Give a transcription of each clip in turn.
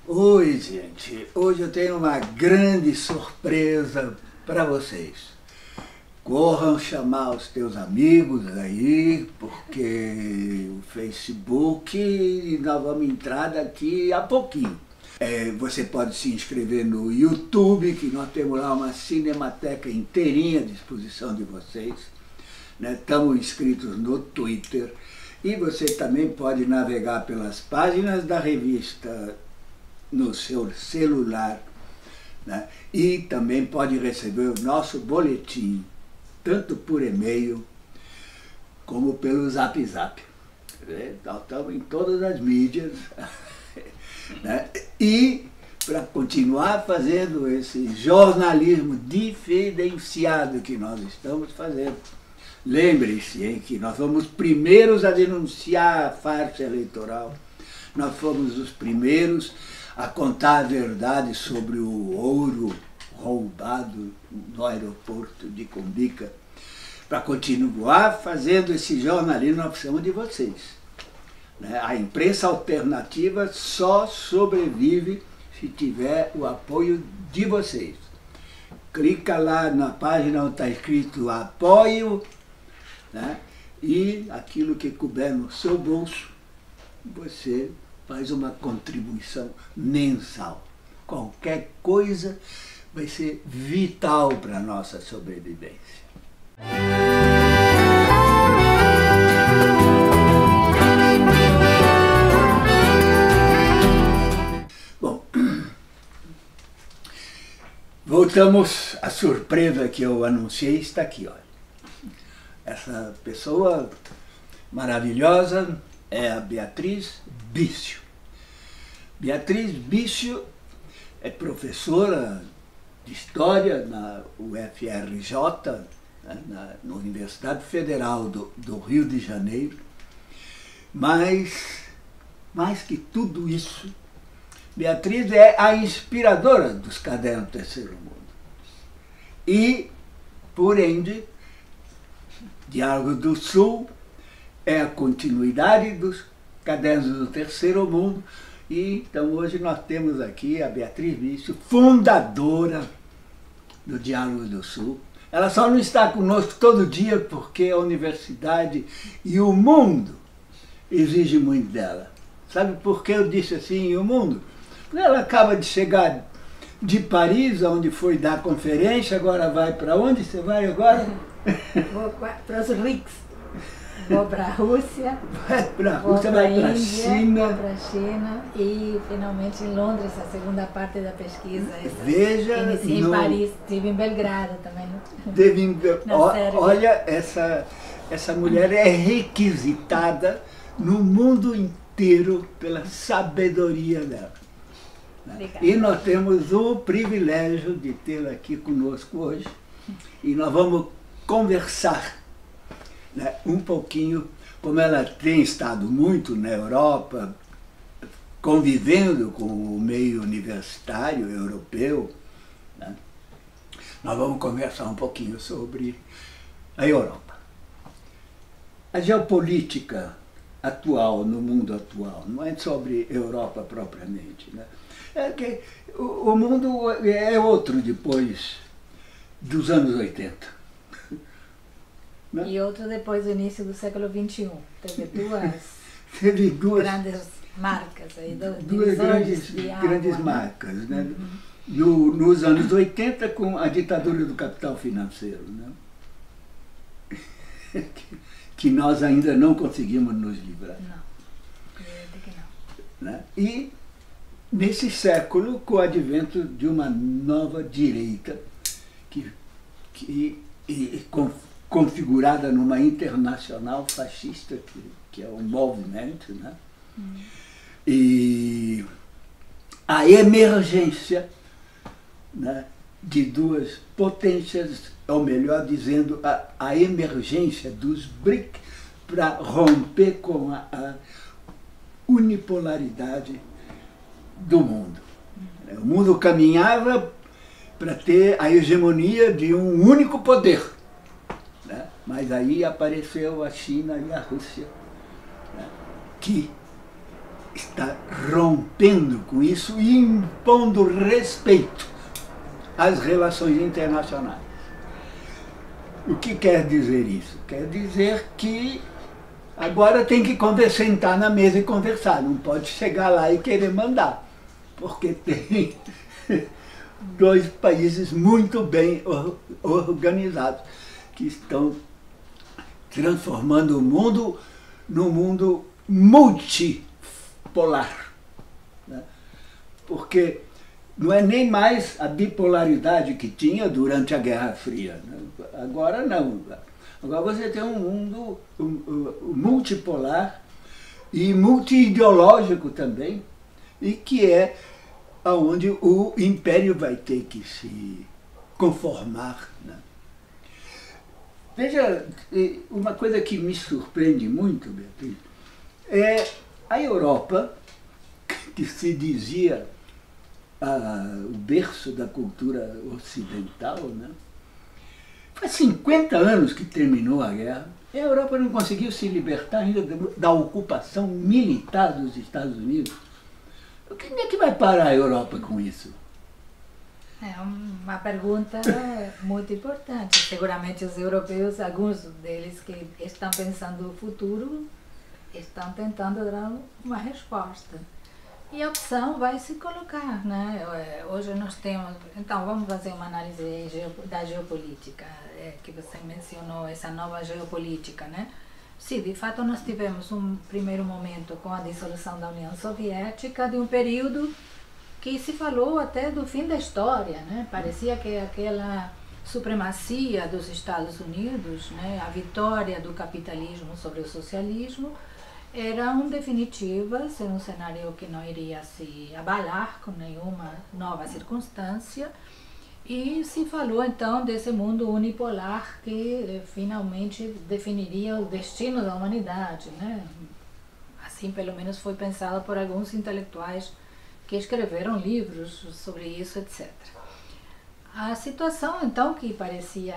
Oi, gente. Hoje eu tenho uma grande surpresa para vocês. Corram chamar os teus amigos aí, porque o Facebook, nós vamos entrar daqui a pouquinho. Você pode se inscrever no YouTube, que nós temos lá uma cinemateca inteirinha à disposição de vocês. Estamos inscritos no Twitter. E você também pode navegar pelas páginas da revista no seu celular, e também pode receber o nosso boletim, tanto por e-mail como pelo Zap Zap. Nós estamos em todas as mídias. E para continuar fazendo esse jornalismo diferenciado que nós estamos fazendo, lembre-se que nós fomos os primeiros a denunciar a farsa eleitoral, nós fomos os primeiros a contar a verdade sobre o ouro roubado no aeroporto de Cumbica. Para continuar fazendo esse jornalismo, nós precisamos de vocês. A imprensa alternativa só sobrevive se tiver o apoio de vocês. Clica lá na página onde está escrito apoio, e aquilo que couber no seu bolso, você faz uma contribuição mensal. Qualquer coisa vai ser vital para a nossa sobrevivência. Bom, voltamos à surpresa que eu anunciei, está aqui, olha. Essa pessoa maravilhosa é a Beatriz Bício. Beatriz Bício é professora de História na UFRJ, na Universidade Federal do Rio de Janeiro, mas, mais que tudo isso, Beatriz é a inspiradora dos Cadernos do Terceiro Mundo. E, por ende, Diálogo do Sul é a continuidade dos Cadernos do Terceiro Mundo. E então hoje nós temos aqui a Beatriz Bício, fundadora do Diálogo do Sul. Ela só não está conosco todo dia porque a universidade e o mundo exigem muito dela. Sabe por que eu disse assim, e o mundo? Porque ela acaba de chegar de Paris, onde foi dar conferência, agora vai para onde? Você vai agora? Vou para os RICS. Vou para a Rússia, vai para a Rússia, vai para a China. Vou para a China e finalmente em Londres, a segunda parte da pesquisa. Veja, iniciei em Paris, estive em Belgrado também. Olha, essa mulher é requisitada no mundo inteiro pela sabedoria dela. Obrigada. E nós temos o privilégio de tê-la aqui conosco hoje e nós vamos conversar um pouquinho, como ela tem estado muito na Europa, convivendo com o meio universitário europeu, nós vamos conversar um pouquinho sobre a Europa. A geopolítica atual, no mundo atual, não é sobre Europa propriamente. É que o mundo é outro depois dos anos 80. E outro depois do início do século XXI. Teve duas grandes marcas, aí, duas grandes marcas. Nos anos 80, com a ditadura do capital financeiro, que nós ainda não conseguimos nos livrar. Não, que não. E nesse século, com o advento de uma nova direita, configurada numa internacional fascista, que é um movimento, e a emergência de duas potências, ou melhor dizendo, a emergência dos BRIC para romper com a unipolaridade do mundo. O mundo caminhava para ter a hegemonia de um único poder. Mas aí apareceu a China e a Rússia, que está rompendo com isso e impondo respeito às relações internacionais. O que quer dizer isso? Quer dizer que agora tem que sentar na mesa e conversar, não pode chegar lá e querer mandar, porque tem dois países muito bem organizados que estão transformando o mundo num mundo multipolar, né? Porque não é nem mais a bipolaridade que tinha durante a Guerra Fria, né? Agora não. Agora você tem um mundo multipolar e multi-ideológico também, e que é onde o império vai ter que se conformar, né? Veja, uma coisa que me surpreende muito, Beatriz, é a Europa, que se dizia o berço da cultura ocidental, né? Faz 50 anos que terminou a guerra e a Europa não conseguiu se libertar ainda da ocupação militar dos Estados Unidos. Quem é que vai parar a Europa com isso? É uma pergunta muito importante. Seguramente os europeus, alguns deles que estão pensando no futuro, estão tentando dar uma resposta. E a opção vai se colocar, né? Hoje nós temos... Então, vamos fazer uma análise da geopolítica, que você mencionou, essa nova geopolítica, né? Sim, de fato nós tivemos um primeiro momento com a dissolução da União Soviética, de um período que se falou até do fim da história, né? Parecia que aquela supremacia dos Estados Unidos, né? A vitória do capitalismo sobre o socialismo, eram definitivas, em um cenário que não iria se abalar com nenhuma nova circunstância, e se falou então desse mundo unipolar que finalmente definiria o destino da humanidade, né? Assim pelo menos foi pensado por alguns intelectuais que escreveram livros sobre isso, etc. A situação então, que parecia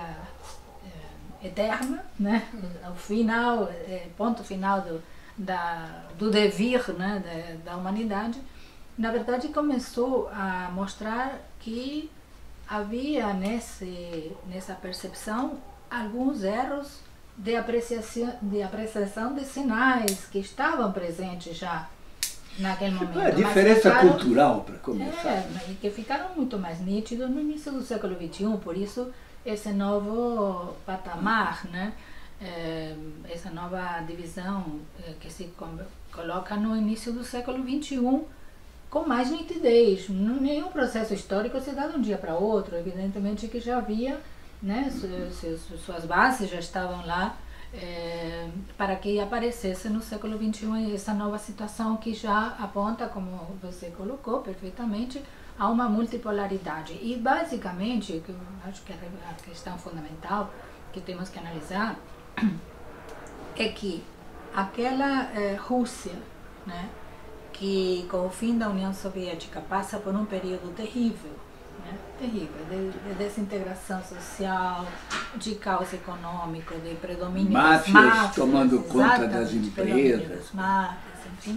eterna, né? O final, ponto final do devir, né, da humanidade, na verdade começou a mostrar que havia nessa percepção alguns erros de apreciação de sinais que estavam presentes já naquele momento. A diferença cultural, para começar. E que ficaram muito mais nítidos no início do século XXI, por isso esse novo patamar, né? Essa nova divisão que se coloca no início do século XXI com mais nitidez. Nenhum processo histórico se dá de um dia para outro, evidentemente que já havia, né, suas bases já estavam lá para que aparecesse no século XXI essa nova situação que já aponta, como você colocou perfeitamente, a uma multipolaridade. E basicamente, que eu acho que é a questão fundamental que temos que analisar, é que aquela Rússia, né, que com o fim da União Soviética passa por um período terrível, né, terrível, de desintegração social, de caos econômico, de predomínio das máfias, tomando conta das empresas, das máfias, enfim,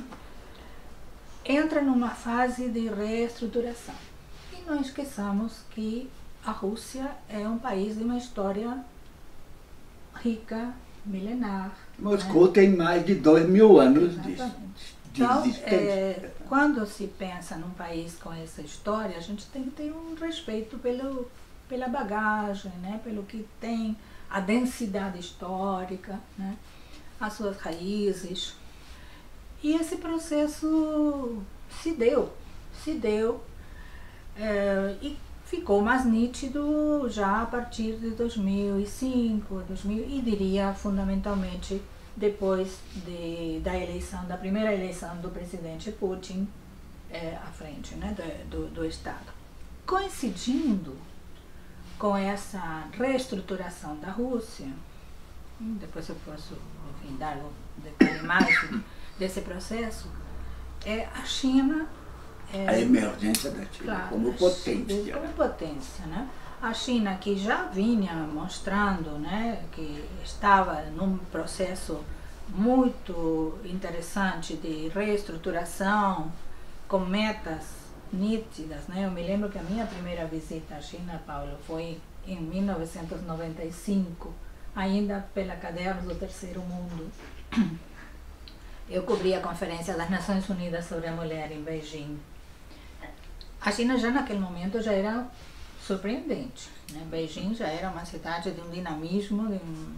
entra numa fase de reestruturação. E não esqueçamos que a Rússia é um país de uma história rica, milenar. Moscou, né, tem mais de 2.000 anos de então, existência. Quando se pensa num país com essa história, a gente tem que ter um respeito pela bagagem, né, pelo que tem, a densidade histórica, né, as suas raízes. E esse processo se deu e ficou mais nítido já a partir de 2005, e diria fundamentalmente depois da primeira eleição do presidente Putin à frente, né, do Estado. Coincidindo com essa reestruturação da Rússia, depois eu posso, enfim, dar um detalhe mais desse processo, a China... a emergência da China, claro, como potência. Como potência, né? A China, que já vinha mostrando, né, que estava num processo muito interessante de reestruturação, com metas nítidas, né? Eu me lembro que a minha primeira visita à China, Paulo, foi em 1995, ainda pela Cadernos do Terceiro Mundo. Eu cobri a Conferência das Nações Unidas sobre a Mulher em Beijing. A China já naquele momento já era surpreendente, né? Beijing já era uma cidade de um dinamismo,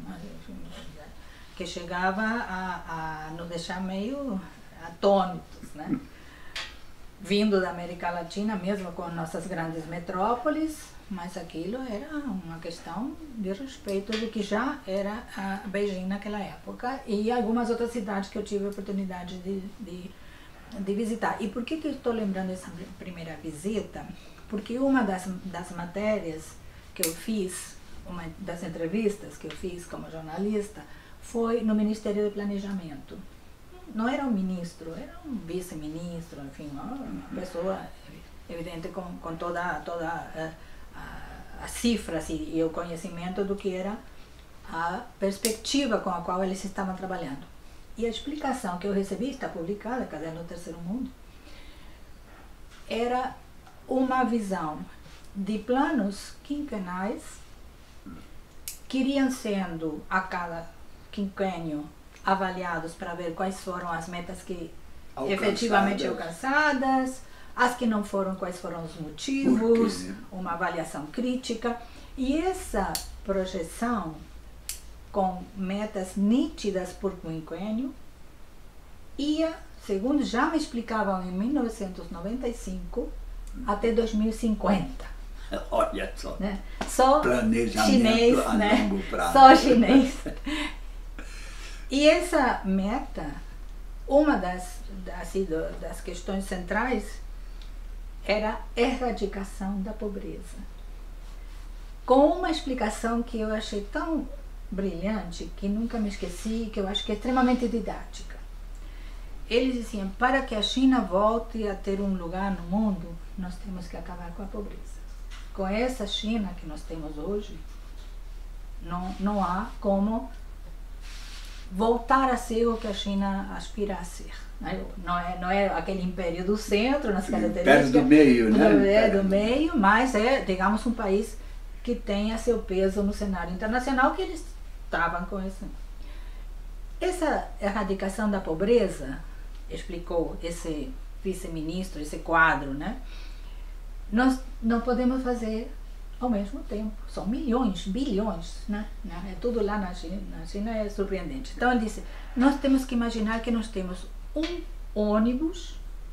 que chegava a nos deixar meio atônitos, né? Vindo da América Latina, mesmo com nossas grandes metrópoles, mas aquilo era uma questão de respeito do que já era a Beijing naquela época e algumas outras cidades que eu tive a oportunidade de visitar. E por que eu estou lembrando dessa primeira visita? Porque uma das matérias que eu fiz, uma das entrevistas que eu fiz como jornalista, foi no Ministério do Planejamento. Não era um ministro, era um vice-ministro, enfim, uma pessoa, evidente, com toda as cifras e o conhecimento do que era a perspectiva com a qual eles estavam trabalhando. E a explicação que eu recebi, está publicada, Caderno do Terceiro Mundo, era uma visão de planos quinquenais que iriam sendo a cada quinquênio avaliados para ver quais foram as metas que efetivamente alcançadas, as que não foram, quais foram os motivos, uma avaliação crítica. E essa projeção com metas nítidas por quinquênio ia, segundo já me explicavam em 1995, até 2050. Olha só, né? Só planejamento chinês, a né? longo prazo. Só chinês. E essa meta, uma das questões centrais era a erradicação da pobreza. Com uma explicação que eu achei tão brilhante, que nunca me esqueci, que eu acho que é extremamente didática. Eles diziam, para que a China volte a ter um lugar no mundo, nós temos que acabar com a pobreza. Com essa China que nós temos hoje, não há como voltar a ser o que a China aspira a ser. Não é aquele império do centro, nas características do meio, né? Do meio, mas é, digamos, um país que tenha seu peso no cenário internacional, que eles estavam com isso. Essa erradicação da pobreza, explicou esse vice-ministro, esse quadro, né? Nós não podemos fazer ao mesmo tempo. São milhões, bilhões, né? É tudo lá na China. Na China é surpreendente. Então ele disse, nós temos que imaginar que nós temos um ônibus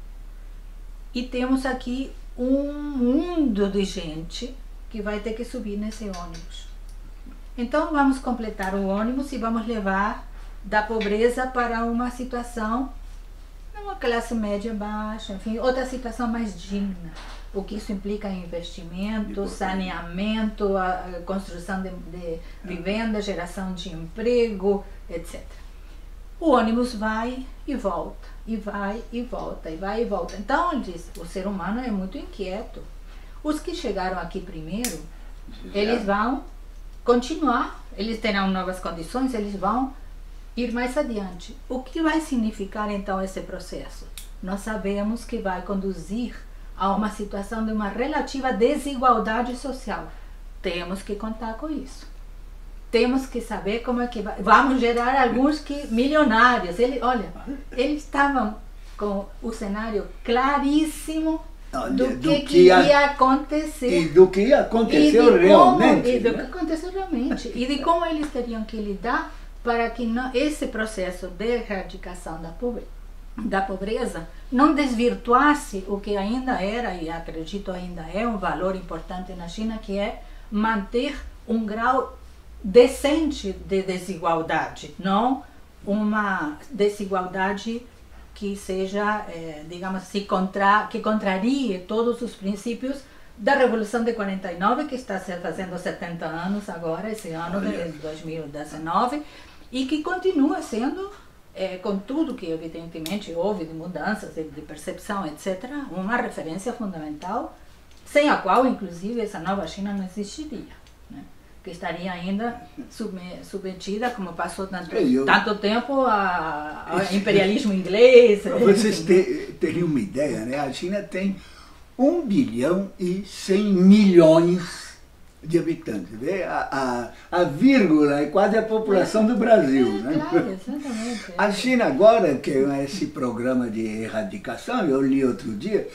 e temos aqui um mundo de gente que vai ter que subir nesse ônibus. Então vamos completar o ônibus e vamos levar da pobreza para uma situação, uma classe média baixa, enfim, outra situação mais digna. O que isso implica em investimento, saneamento, a construção de vivenda, geração de emprego, etc. O ônibus vai e volta, e vai e volta, e vai e volta. Então, ele diz, o ser humano é muito inquieto. Os que chegaram aqui primeiro, eles vão continuar, eles terão novas condições, eles vão ir mais adiante. O que vai significar então esse processo? Nós sabemos que vai conduzir a uma situação de uma relativa desigualdade social. Temos que contar com isso. Temos que saber como é que vai. Vamos gerar alguns que milionários. Eles estavam com o cenário claríssimo do que ia acontecer. E do que aconteceu realmente. E do que aconteceu realmente. E de como eles teriam que lidar para que esse processo de erradicação da pobreza não desvirtuasse o que ainda era, e acredito ainda é um valor importante na China, que é manter um grau decente de desigualdade, não uma desigualdade que seja, digamos assim, que contrarie todos os princípios da Revolução de 49, que está se fazendo 70 anos agora, esse ano de 2019, e que continua sendo, com tudo que evidentemente houve de mudanças, de percepção, etc., uma referência fundamental, sem a qual, inclusive, essa nova China não existiria, né? que estaria ainda submetida, como passou tanto tempo, ao imperialismo inglês. Para vocês terem uma ideia, né? A China tem 1 bilhão e 100 milhões de habitantes. Né? A vírgula é quase a população do Brasil. Né? Claro, exatamente. A China agora, que é esse programa de erradicação, eu li outro dia,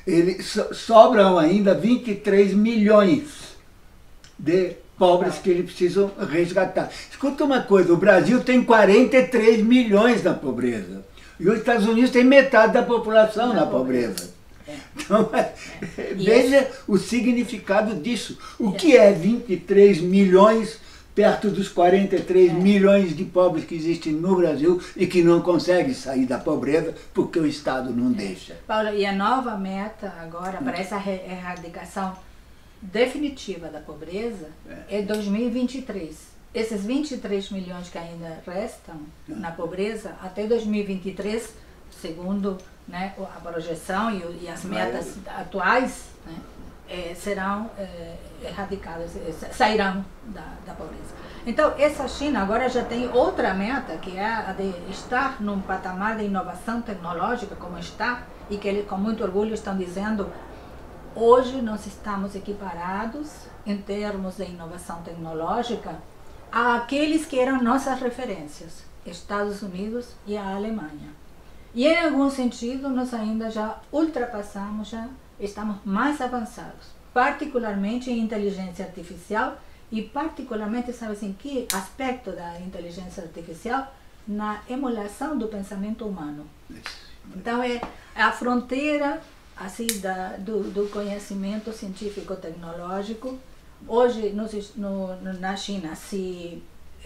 sobram ainda 23 milhões de pobres que eles precisam resgatar. Escuta uma coisa, o Brasil tem 43 milhões na pobreza. E os Estados Unidos tem metade da população na pobreza. Então, veja o significado disso. O que é 23 milhões perto dos 43 milhões de pobres que existem no Brasil e que não conseguem sair da pobreza porque o Estado não deixa? Paula, e a nova meta agora para essa erradicação definitiva da pobreza é 2023. Esses 23 milhões que ainda restam na pobreza, até 2023, segundo, né, a projeção e as metas atuais, né, serão erradicadas, sairão da pobreza. Então, essa China agora já tem outra meta, que é a de estar num patamar de inovação tecnológica como está, e que eles com muito orgulho estão dizendo: hoje nós estamos equiparados em termos de inovação tecnológica àqueles que eram nossas referências, Estados Unidos e a Alemanha. E em algum sentido nós ainda já ultrapassamos, já estamos mais avançados, particularmente em inteligência artificial e particularmente, sabe assim, que aspecto da inteligência artificial? Na emulação do pensamento humano. Então é a fronteira assim, do conhecimento científico-tecnológico. Hoje, na China, se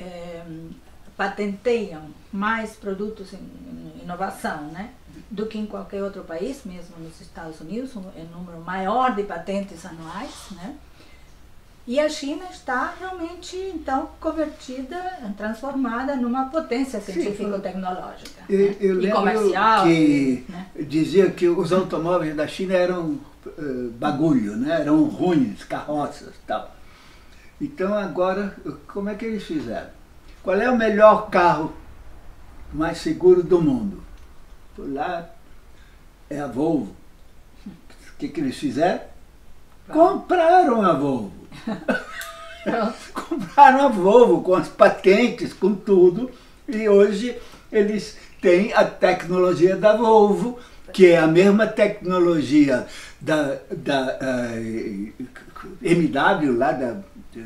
patenteiam mais produtos em inovação, né, do que em qualquer outro país, mesmo nos Estados Unidos, um número maior de patentes anuais, né? E a China está realmente, então, convertida, transformada numa potência científico-tecnológica, né? E comercial. Que dizia que os automóveis da China eram bagulho, né? Eram ruins, carroças e tal. Então agora, como é que eles fizeram? Qual é o melhor carro mais seguro do mundo? Por lá é a Volvo. O que eles fizeram? Compraram a Volvo. Compraram a Volvo com as patentes, com tudo, e hoje eles têm a tecnologia da Volvo, que é a mesma tecnologia da MW, lá da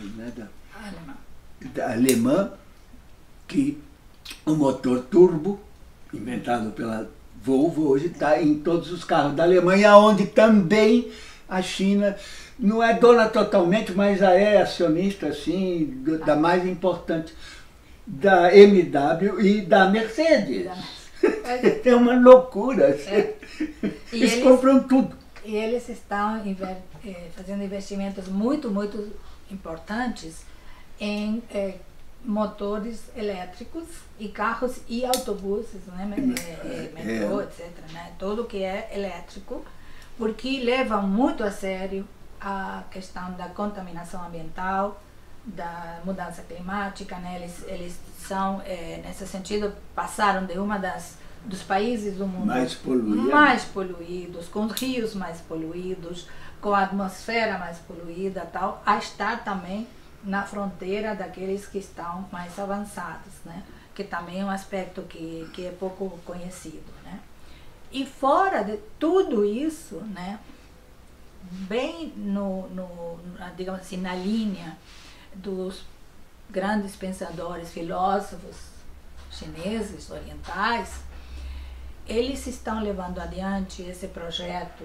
alemã, que o motor turbo, inventado pela Volvo, hoje está em todos os carros da Alemanha, onde também a China não é dona totalmente, mas já é acionista assim, da mais importante, da MW e da Mercedes. É uma loucura. Eles compram tudo. E eles estão fazendo investimentos muito, muito importantes em motores elétricos e carros e autobuses, né, metrô, etc. Né, tudo que é elétrico, porque levam muito a sério a questão da contaminação ambiental, da mudança climática, né? Eles são, nesse sentido, passaram de dos países do mundo mais poluídos, com rios mais poluídos, com a atmosfera mais poluída, tal, a estar também na fronteira daqueles que estão mais avançados, né? Que também é um aspecto que é pouco conhecido, né? E fora de tudo isso, né, bem digamos assim, na linha dos grandes pensadores, filósofos chineses, orientais, eles estão levando adiante esse projeto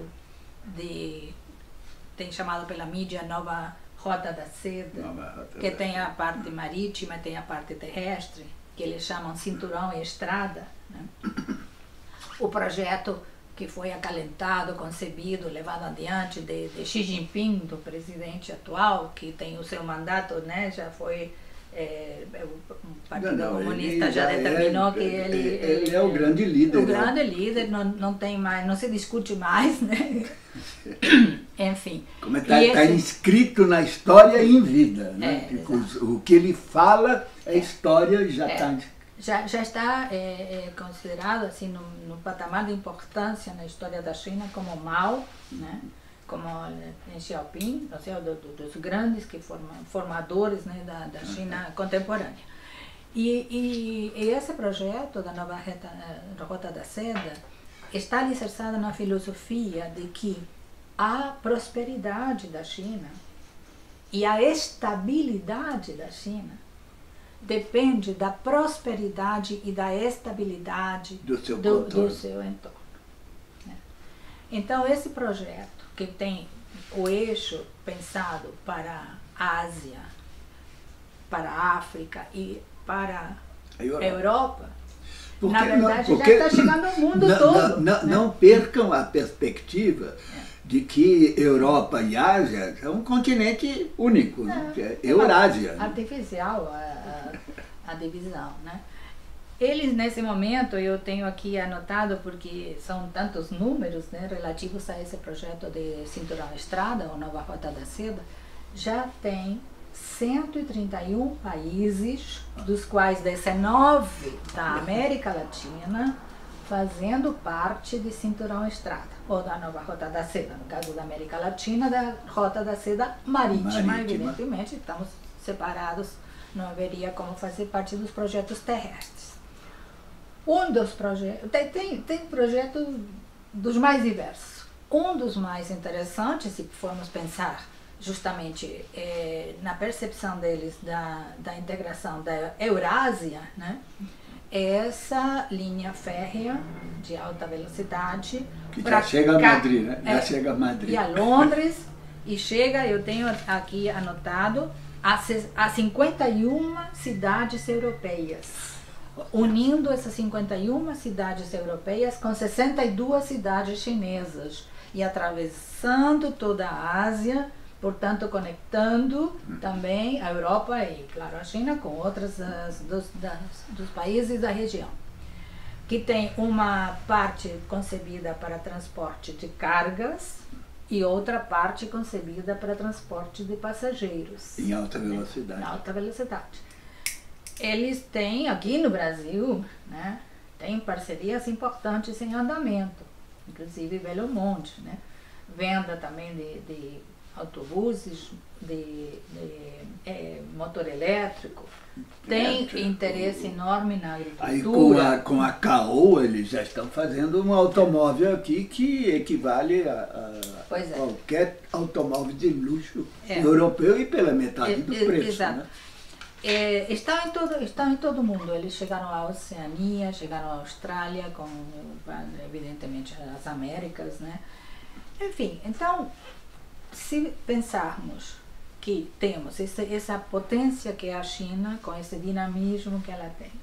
tem chamado pela mídia Nova Rota da Seda, que tem a parte marítima, tem a parte terrestre, que eles chamam Cinturão e Estrada, né? O projeto que foi acalentado, concebido, levado adiante de Xi Jinping, do presidente atual, que tem o seu mandato, né, já foi, o Partido Comunista já determinou que ele é o grande líder. O grande líder, não tem mais, não se discute mais, né? Enfim. Como está inscrito na história em vida, né? O que ele fala, a história já está... Já está considerado assim, no patamar de importância na história da China como Mao, né? Como Deng Xiaoping, ou seja, dos grandes formadores, né, da China contemporânea. E esse projeto da nova Rota da Seda está alicerçado na filosofia de que a prosperidade da China e a estabilidade da China depende da prosperidade e da estabilidade do seu entorno. Né? Então, esse projeto, que tem o eixo pensado para a Ásia, para a África e para a Europa, na verdade já está chegando ao mundo todo. Não percam a perspectiva de que Europa e Ásia é um continente único, né? Que é Eurásia. Artificial a divisão, né? Eles, nesse momento, eu tenho aqui anotado, porque são tantos números, né, relativos a esse projeto de Cinturão Estrada, ou Nova Rota da Seda, já tem 131 países, dos quais 19 da América Latina, fazendo parte de Cinturão Estrada, ou da Nova Rota da Seda, no caso da América Latina, da Rota da Seda marítima. Evidentemente, estamos separados, não haveria como fazer parte dos projetos terrestres. Um dos projetos, tem projetos dos mais diversos. Um dos mais interessantes, se formos pensar justamente na percepção deles da integração da Eurásia, né? Essa linha férrea de alta velocidade. Que já chega a Madrid, né? Já chega a Madrid. E a Londres, e chega, eu tenho aqui anotado, a 51 cidades europeias. Unindo essas 51 cidades europeias com 62 cidades chinesas e atravessando toda a Ásia, portanto conectando também a Europa e, claro, a China com outros dos países da região, que tem uma parte concebida para transporte de cargas e outra parte concebida para transporte de passageiros. Em alta velocidade. Em alta velocidade. Eles têm, aqui no Brasil, né, tem parcerias importantes em andamento, inclusive Belo Monte, né, venda também de autobuses, de motor elétrico, tem interesse enorme na agricultura. Aí com a Caoa eles já estão fazendo um automóvel aqui que equivale a qualquer automóvel de luxo europeu e pela metade do preço. Exato. Né? Estão em todo o mundo. Eles chegaram à Oceania, chegaram à Austrália, com evidentemente as Américas, né? Enfim, então, se pensarmos que temos essa potência que é a China, com esse dinamismo que ela tem,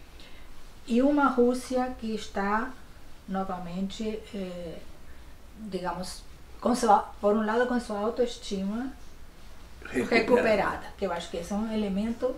e uma Rússia que está novamente, digamos, por um lado com sua autoestima recuperada, que eu acho que esse é um elemento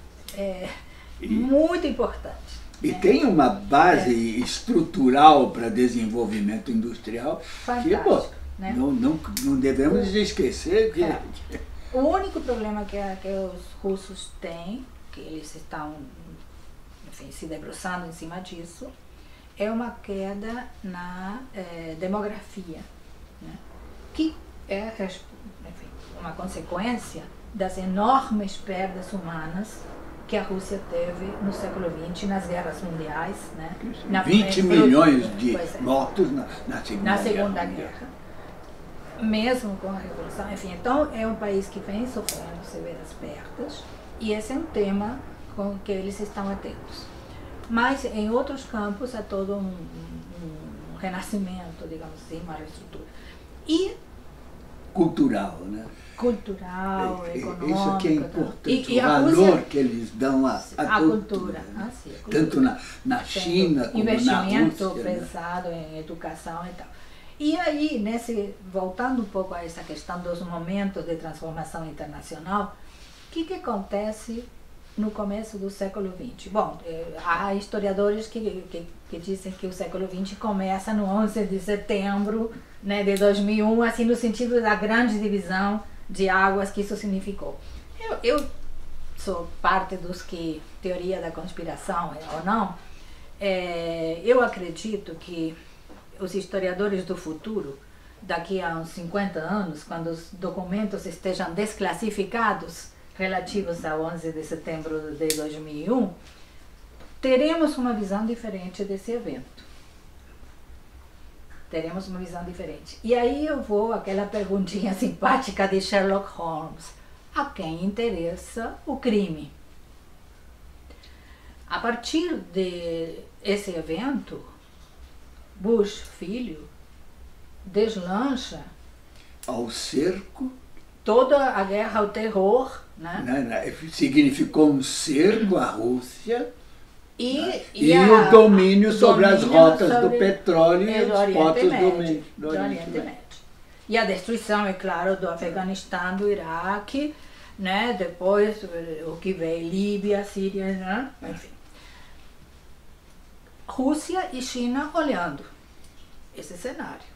muito importante. E tem uma base estrutural para desenvolvimento industrial fantástico, que né? não devemos esquecer que... O único problema que os russos têm, que eles estão, enfim, se debruçando em cima disso, é uma queda na demografia, né? Que é, enfim, uma consequência das enormes perdas humanas que a Rússia teve no século XX nas guerras mundiais, né? 20 milhões de mortos na Segunda Guerra. Mesmo com a Revolução, enfim, então é um país que vem sofrendo severas perdas e esse é um tema com que eles estão atentos. Mas em outros campos é todo um renascimento, digamos assim, uma reestrutura. E cultural, né? Cultural, econômico. Isso aqui é importante, o valor que eles dão à cultura. Né? Sim, a cultura. Tanto na China como na Rússia. Investimento pesado, né? Em educação e tal. E aí, voltando um pouco a essa questão dos momentos de transformação internacional, o que acontece no começo do século XX. Bom, há historiadores que dizem que o século XX começa no 11 de setembro, né, de 2001, assim, no sentido da grande divisão de águas que isso significou. Eu sou parte dos que, teoria da conspiração ou não, eu acredito que os historiadores do futuro, daqui a uns 50 anos, quando os documentos estejam desclassificados relativos ao 11 de setembro de 2001, teremos uma visão diferente desse evento. Teremos uma visão diferente. E aí eu vou àquela perguntinha simpática de Sherlock Holmes. A quem interessa o crime? A partir desse evento, Bush, filho, deslancha ao cerco, toda a guerra ao terror, né? Significou um cerco à Rússia e o domínio sobre as rotas do petróleo e os portos do Oriente Médio. E a destruição, é claro, do Afeganistão, do Iraque, né? Depois o que veio, Líbia, Síria, né? Enfim. Rússia e China olhando esse cenário.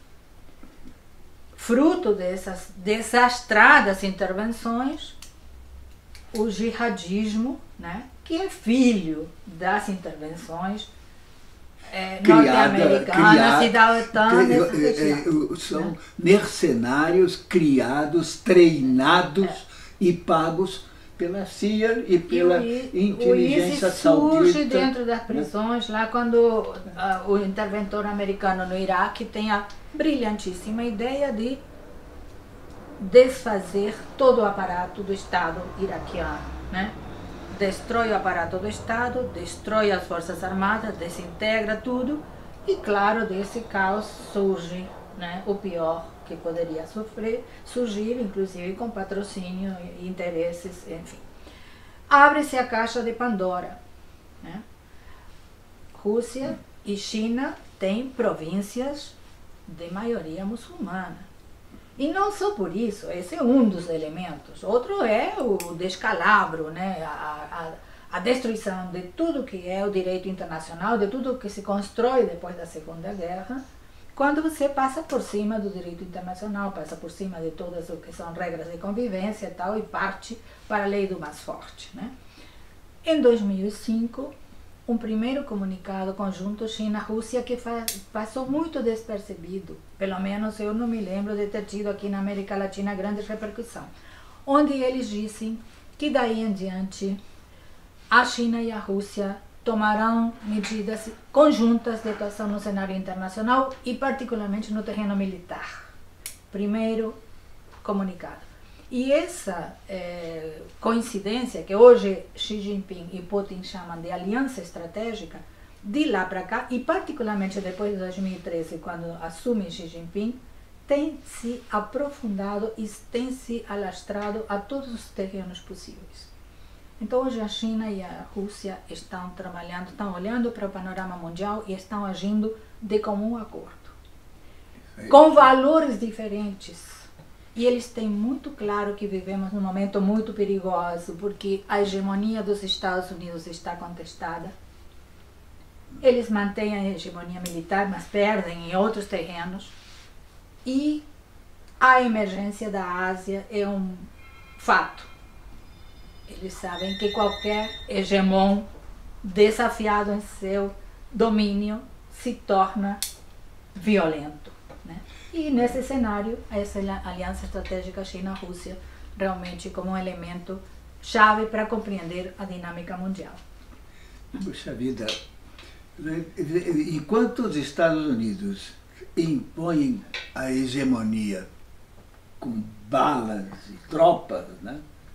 Fruto dessas desastradas intervenções, o jihadismo, né, que é filho das intervenções norte-americanas e da OTAN. São mercenários criados, treinados e pagos pela CIA e pela inteligência saudita. O ISIS surge dentro das prisões, lá quando o interventor americano no Iraque tem a brilhantíssima ideia de desfazer todo o aparato do Estado iraquiano, né? Destrói o aparato do Estado, destrói as Forças Armadas, desintegra tudo e, claro, desse caos surge, né, o pior que poderia surgir, inclusive com patrocínio, interesses, enfim. Abre-se a caixa de Pandora, né? Rússia e China têm províncias de maioria muçulmana. E não só por isso, esse é um dos elementos. Outro é o descalabro, né? A destruição de tudo que é o direito internacional, de tudo que se constrói depois da Segunda Guerra, quando você passa por cima do direito internacional, passa por cima de todas o que são regras de convivência e tal, e parte para a lei do mais forte, né? Em 2005, um primeiro comunicado conjunto China-Rússia que passou muito despercebido, pelo menos eu não me lembro de ter tido aqui na América Latina grande repercussão, onde eles dizem que daí em diante a China e a Rússia tomarão medidas conjuntas de atuação no cenário internacional e particularmente no terreno militar. Primeiro comunicado. E essa coincidência, que hoje Xi Jinping e Putin chamam de aliança estratégica, de lá para cá, e particularmente depois de 2013, quando assume Xi Jinping, tem se aprofundado e tem se alastrado a todos os terrenos possíveis. Então hoje a China e a Rússia estão trabalhando, estão olhando para o panorama mundial e estão agindo de comum acordo, com valores diferentes. E eles têm muito claro que vivemos num momento muito perigoso, porque a hegemonia dos Estados Unidos está contestada. Eles mantêm a hegemonia militar, mas perdem em outros terrenos. E a emergência da Ásia é um fato. Eles sabem que qualquer hegemon desafiado em seu domínio se torna violento, né? E nesse cenário, essa aliança estratégica China-Rússia realmente como um elemento chave para compreender a dinâmica mundial. Puxa vida, enquanto os Estados Unidos impõem a hegemonia com balas e tropas, né,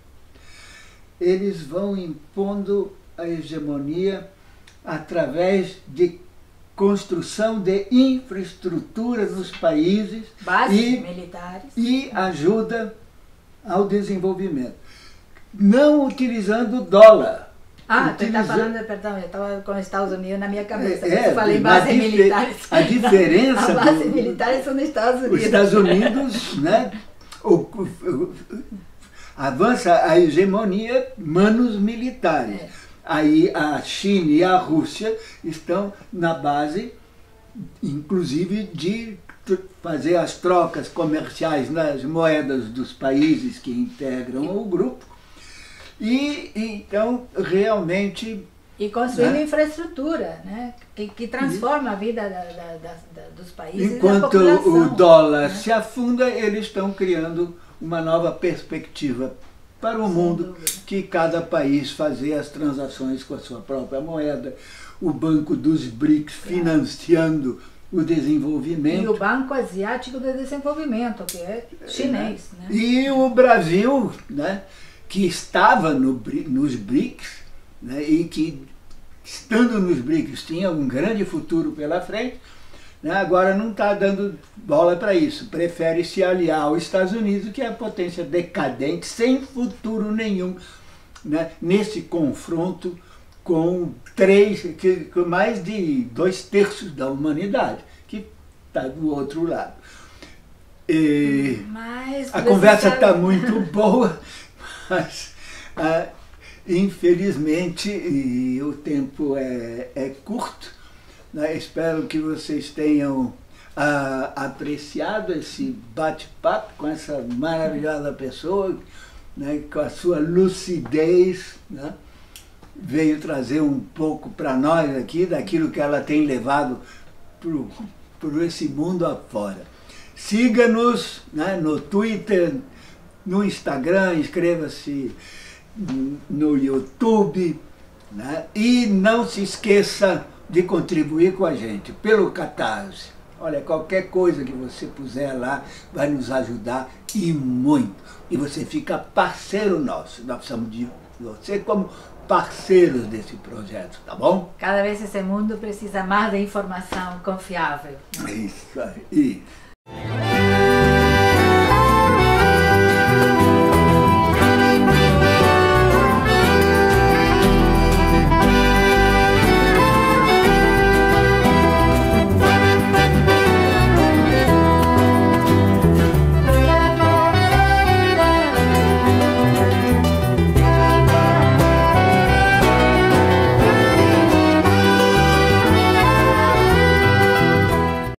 eles vão impondo a hegemonia através de construção de infraestrutura nos países militares e ajuda ao desenvolvimento, não utilizando dólar. Tu está falando, perdão, eu estava com os Estados Unidos na minha cabeça, eu falei bases militares. A diferença as bases militares são nos Estados Unidos. Os Estados Unidos, né, avança a hegemonia manos militares. Aí a China e a Rússia estão na base, inclusive, de fazer as trocas comerciais nas moedas dos países que integram o grupo. E então, realmente... E construindo infraestrutura, né? que transforma a vida dos países. Enquanto e da população, o dólar, né, se afunda, eles estão criando uma nova perspectiva para o mundo, que cada país fazer as transações com a sua própria moeda, o Banco dos BRICS financiando o desenvolvimento. E o Banco Asiático de Desenvolvimento, que é chinês. Né? E o Brasil, né, que estava nos BRICS, né, e que, estando nos BRICS, tinha um grande futuro pela frente, né, agora não está dando bola para isso, prefere se aliar aos Estados Unidos, que é a potência decadente, sem futuro nenhum, né, nesse confronto com mais de 2/3 da humanidade, que está do outro lado. A conversa está muito boa, mas infelizmente o tempo é curto. Espero que vocês tenham apreciado esse bate-papo com essa maravilhosa pessoa, né, com a sua lucidez, né, veio trazer um pouco para nós aqui daquilo que ela tem levado por esse mundo afora. Siga-nos, né, no Twitter, no Instagram, inscreva-se no YouTube, né, e não se esqueça de contribuir com a gente pelo Catarse. Olha, qualquer coisa que você puser lá vai nos ajudar e muito. E você fica parceiro nosso. Nós precisamos de você como parceiros desse projeto, tá bom? Cada vez esse mundo precisa mais de informação confiável. Isso aí.